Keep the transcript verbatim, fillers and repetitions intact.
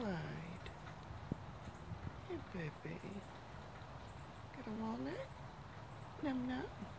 Clyde. Hey, baby. Got a walnut? Num num.